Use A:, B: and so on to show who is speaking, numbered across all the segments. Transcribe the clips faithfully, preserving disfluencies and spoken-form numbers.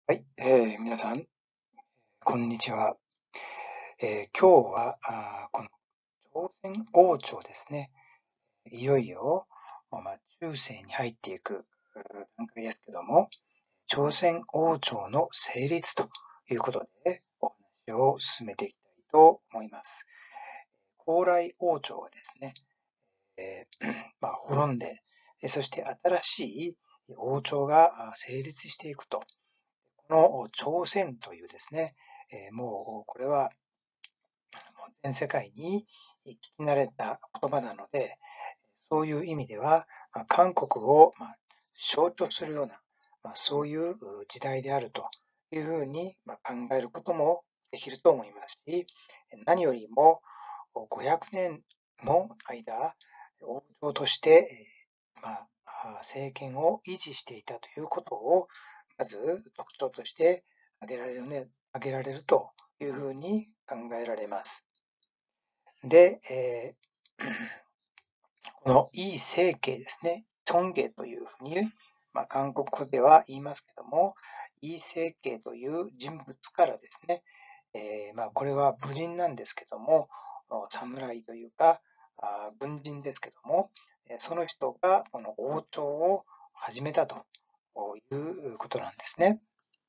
A: はい、えー皆さん、こんにちは。えー今日は、あーこの朝鮮王朝ですね。いよいよ、まあ、中世に入っていくうー段階ですけども、朝鮮王朝の成立ということで、お話を進めていきたいと思います。高麗王朝はですね、えーまあ、滅んで、そして新しい王朝が成立していくと。この朝鮮というですね、えーもうこれは全世界に聞き慣れた言葉なので、そういう意味では、韓国を象徴するような、そういう時代であるというふうに考えることもできると思いますし、何よりもごひゃくねんの間、王朝として、まあ、政権を維持していたということを、まず特徴として挙げられるね、挙げられるというふうに考えられます。で、えーこのイ政権ですね、孫家というふうに、まあ、韓国では言いますけども、イ政権という人物からですね、えーまあ、これは武人なんですけども、侍というか、あ軍人ですけども、その人がこの王朝を始めたということなんですね。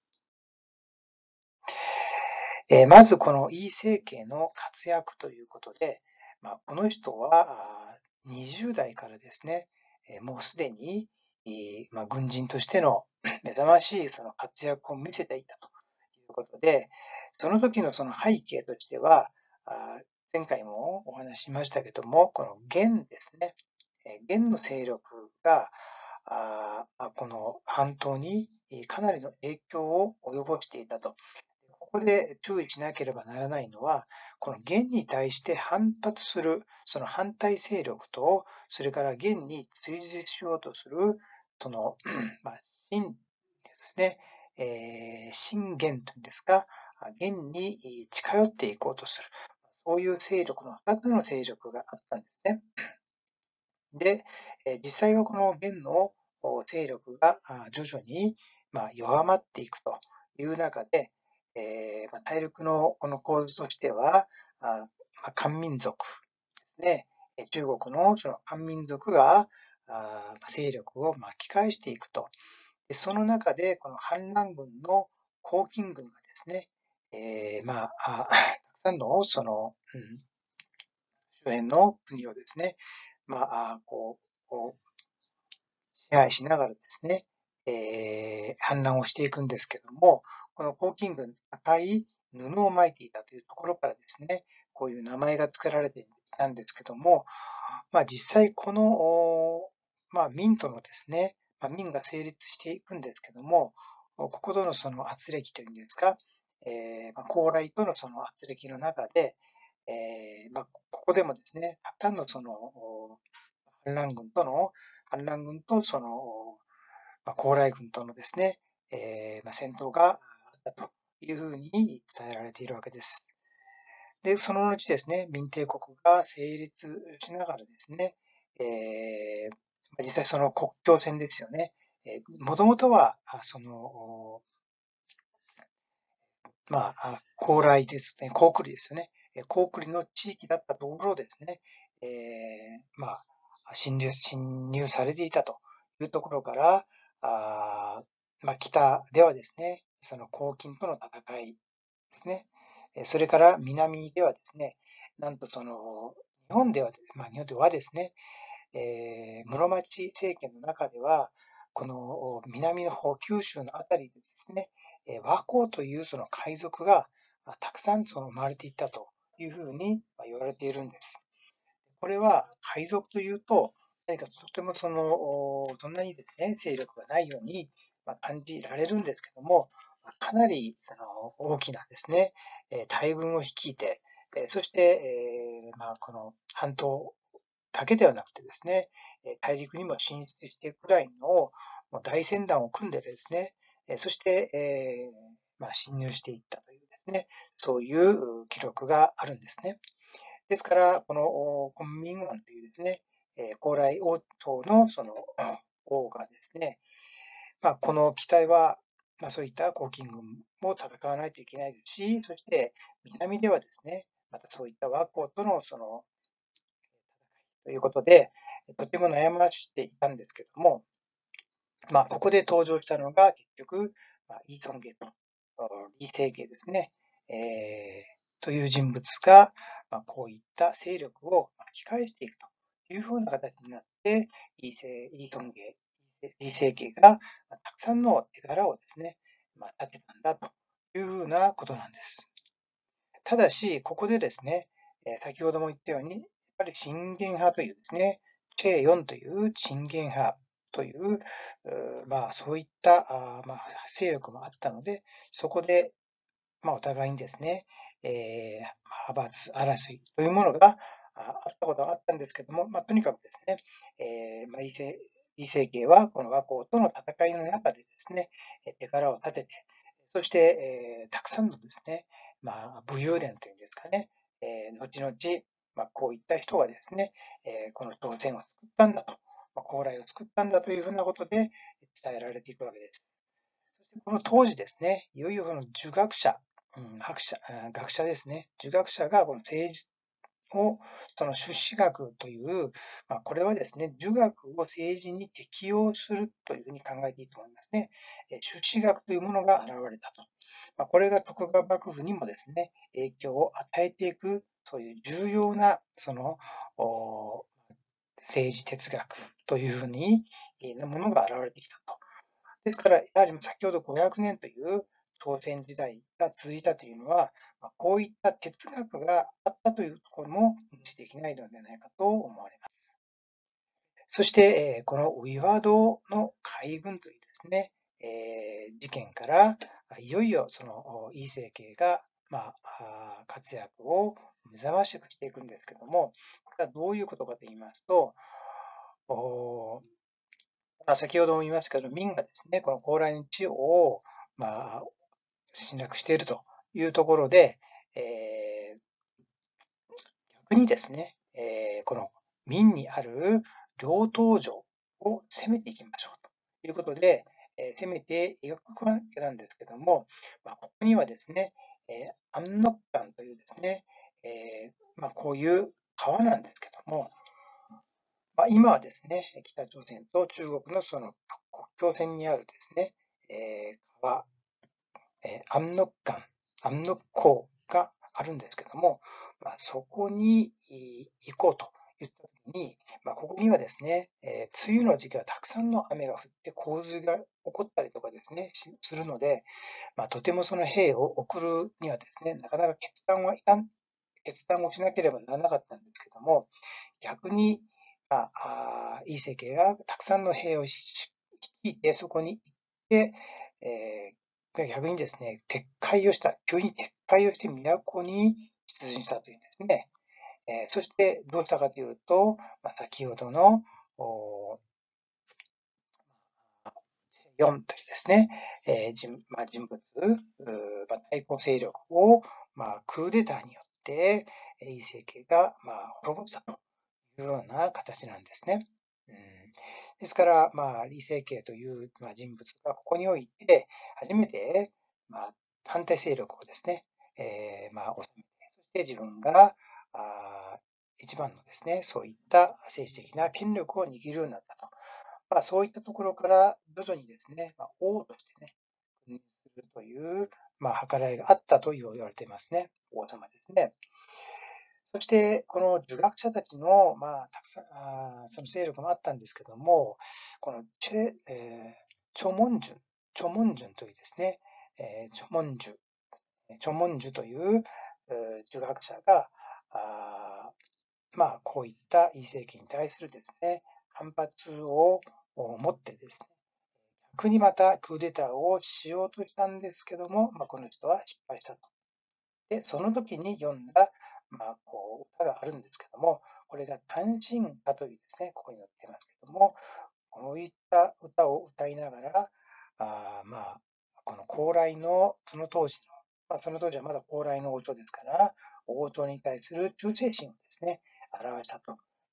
A: えーまずこのイ政権の活躍ということで、まあ、この人はにじゅう代からですね、えーもうすでに、まあ、軍人としての目覚ましいその活躍を見せていたということで、その時のその背景としては、あ前回もお話ししましたけども、この元ですね、え元の勢力があこの半島にかなりの影響を及ぼしていたと。ここで注意しなければならないのは、この元に対して反発する、その反対勢力と、それから元に追随しようとする、その、まあ、真ですね、えー、真元というんですか、元に近寄っていこうとする、そういう勢力のふたつの勢力があったんですね。で、実際はこの元の勢力が徐々に弱まっていくという中で、大陸のこの構図としては、漢民族ですね、中国のその漢民族が勢力を巻き返していくと。その中で、この反乱軍の黄巾軍がですね、えー、まあ、たくさんのその、うん、周辺の国をですね、まあ、こう、支配しながらですね、えー、反乱をしていくんですけども、この黄巾軍、赤い布を巻いていたというところからですね、こういう名前が作られていたんですけども、まあ、実際この、まあ、民とのですね、まあ、民が成立していくんですけども、こことのその圧力というんですか、えーまあ、高麗とのその圧力の中で、えーまあ、ここでもですね、たくさんのその反乱軍との、反乱軍とその、まあ、高麗軍とのですね、えーまあ、戦闘があったというふうに伝えられているわけです。で、その後ですね、民帝国が成立しながらですね、えー、実際その国境線ですよね。もともとは、その、まあ、高麗ですね、高句麗ですよね。高句麗の地域だったところをですね、えー、まあ、侵入、侵入されていたというところから、あまあ、北ではですね、その黄巾との戦いですね。それから南ではですね、なんとその、日本では、まあ、日本ではですね、えー、室町政権の中では、この南の方、九州のあたりでですね、和光というその海賊がたくさんその生まれていったというふうに言われているんです。これは海賊というと、何かとてもその、そんなにですね、勢力がないように感じられるんですけども、かなりその大きなですね、大軍を率いて、そして、まあ、この半島だけではなくてですね、大陸にも進出していくくらいの大船団を組んでですね、そして、えーまあ、侵入していったというですね、そういう記録があるんですね。ですから、この昆明湾というですね、高麗王朝のその王がですね、まあ、この機体はまあ、そういった黄巾軍も戦わないといけないですし、そして南ではですね、またそういった倭寇とのそのということで、とても悩ましていたんですけども、まあ、ここで登場したのが結局、まあ、イ・ソンゲと李成桂ですね、えーという人物が、まあ、こういった勢力を巻き返していくというふうな形になって、李成李ソンゲ、李成桂がまあたくさんの手柄をですね、まあ、立てたんだというふうなことなんです。ただし、ここでですね、えー先ほども言ったように、やっぱりチゲン派というですね、チェヨンというチンゲン派という、うまあ、そういったあまあ、勢力もあったので、そこで、まあ、お互いにですね、えー派閥争いというものがああったことがあったんですけども、まあ、とにかくですね、えーまあ、李成李成桂はこの倭寇との戦いの中でですね、手柄を立てて、そして、えーたくさんのですね、まあ、武勇伝というんですかね、えー後々、まあ、こういった人がですね、えーこの朝鮮を作ったんだと、まあ、高麗を作ったんだというふうなことで伝えられていくわけです。そしてこの当時ですね、いよいよその儒学者、うん、学者、学者ですね、儒学者がこの政治を、その朱子学という、まあ、これはですね、儒学を政治に適用するというふうに考えていいと思いますね。朱子学というものが現れたと。まあ、これが徳川幕府にもですね、影響を与えていく、そういう重要な、その、政治哲学というふうに、なものが現れてきたと。ですから、やはり先ほどごひゃくねんという朝鮮時代が続いたというのは、こういった哲学があったというところも無視できないのではないかと思われます。そして、このウィワドの海軍というですね、えー事件から、いよいよそのイ政権が、まあ、活躍を目覚ましくしていくんですけども、これはどういうことかと言いますと、まあ、先ほども言いましたけど、明がですね、この高麗の地を、まあ、侵略しているというところで、えー逆にですね、えーこの明にある両東城を攻めていきましょうということで、えー攻めていくわけなんですけども、まあ、ここにはですね、えー、安禄関というですね、えーまあ、こういう川なんですけども、まあ、今はですね、北朝鮮と中国のその国境線にあるですね、えー川、えー、安禄関、安禄港があるんですけども、まあ、そこに行こうと言ったときに、まあ、ここにはですね、えー梅雨の時期はたくさんの雨が降って洪水が起こったりとかですね、するので、まあ、とてもその兵を送るにはですね、なかなか決断はいたん決断をしなければならなかったんですけども、逆に、まあ、イ政権がたくさんの兵を率いて、そこに行って、えー逆にですね、撤回をした、急に撤回をして都に出陣したというんですね。えーそしてどうしたかというと、まあ、先ほどのおよんというですね、えー人まあ、人物、まあ、対抗勢力を、まあ、クーデターによって、イ政権が、まあ、滅ぼしたというような形なんですね。うん、ですから、まあ、李成桂という、まあ、人物がここにおいて、初めて、まあ、反対勢力をですね、えーまあ、収めて、そして自分があ一番のですね、そういった政治的な権力を握るようになったと。まあ、そういったところから徐々にですね、まあ、王としてね、君臨するという、まあ、計らいがあったと言われていますね。王様ですね。そして、この儒学者たちの、まあ、たくさん、あその勢力もあったんですけども、このチェ、えー、チョモンジュン、チョモンジュンというですね、えー、チョモンジュ、チョモンジュという、えー儒学者が、あまあ、こういったイ政権に対するですね、反発を持ってですね、逆にまたクーデターをしようとしたんですけども、まあ、この人は失敗したと。で、その時に読んだ、まあ、こう歌があるんですけども、これが単身歌というですね、ここに載ってますけども、こういった歌を歌いながら、あまあ、この高麗のその当時の、まあ、その当時はまだ高麗の王朝ですから、王朝に対する忠誠心をですね、表したと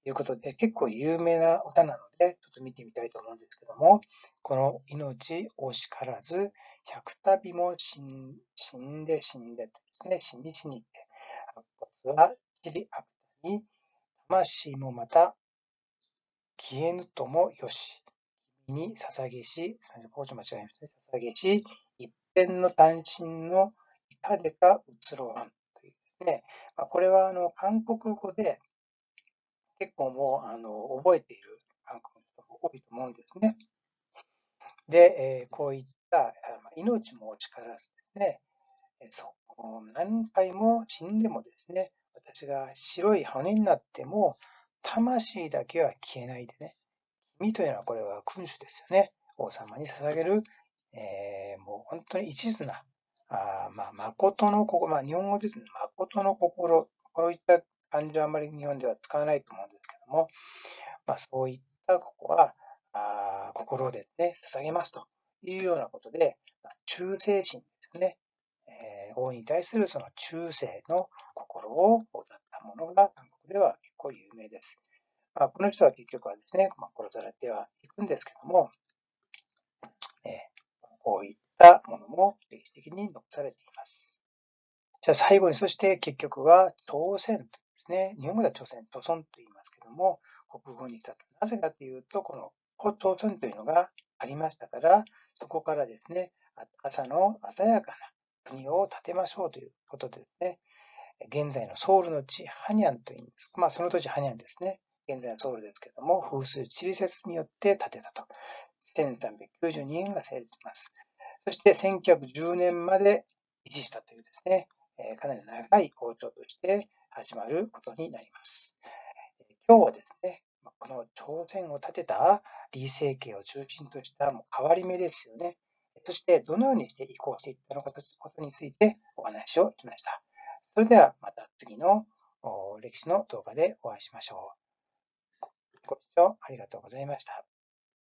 A: いうことで、結構有名な歌なので、ちょっと見てみたいと思うんですけども、この命惜しからず、百度も死ん死んで死んでとですね、死に死にて、白骨は散りあくたに、魂もまた消えぬともよし、君に捧げし、すみません、ここちょっと間違えましたね。捧げし、一辺の単身のいかでか移ろわんというですね、まあ、これはあの韓国語で結構もうあの覚えている韓国の人も多いと思うんですね。で、えーこういったあまあ命も力ですね、えーそ何回も死んでもですね、私が白い羽になっても、魂だけは消えないでね、君というのはこれは君主ですよね。王様に捧げる、えーもう本当に一途な、あまあ、誠の心、まあ、日本語ですね、誠の心、こういった漢字はあまり日本では使わないと思うんですけども、まあ、そういったここは、あ心をですね、捧げますというようなことで、まあ、忠誠心ですよね。えー王に対するその忠誠の心を歌ったものが韓国では結構有名です。まあ、この人は結局はですね、まあ、殺されてはいくんですけども、えーこういったものも歴史的に残されています。じゃあ最後に、そして結局は朝鮮とですね、日本語では朝鮮、朝鮮と言いますけども、国語にしたと。なぜかというと、この古朝鮮というのがありましたから、そこからですね、朝の鮮やかな国を建てましょうということでですね、現在のソウルの地、ハニャンというんです。まあ、その当時ハニャンですね。現在のソウルですけれども、風水地理説によって建てたと。せんさんびゃくきゅうじゅうにねんが成立します。そしてせんきゅうひゃくじゅうねんまで維持したというですね、えかなり長い王朝として始まることになります。今日はですね、この朝鮮を建てた李成桂を中心としたもう変わり目ですよね。そしてどのようにして移行していったのかということについてお話をしました。それではまた次の歴史の動画でお会いしましょう。ご視聴ありがとうございました。